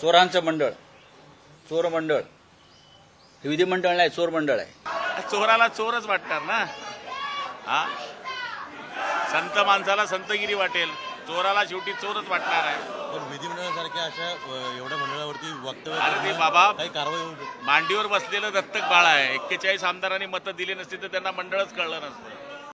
चोरांचं मंडळ, चोर मंडळ, हे विधिमंडळ नाही, चोर मंडळ आहे. चोराला चोरच वाटणार ना. हा, संत माणसाला संतगिरी वाटेल, चोराला शेवटी चोरच वाटणार आहे. पण विधिमंडळासारख्या अशा एवढ्या मंडळावरती वक्तव्य अरे ते बाबा काही कारवाई होऊ शकते. मांडीवर बसलेलं दत्तक बाळ आहे. 41 आमदारांनी मतं दिली नसती तर त्यांना मंडळच कळलं नसतं.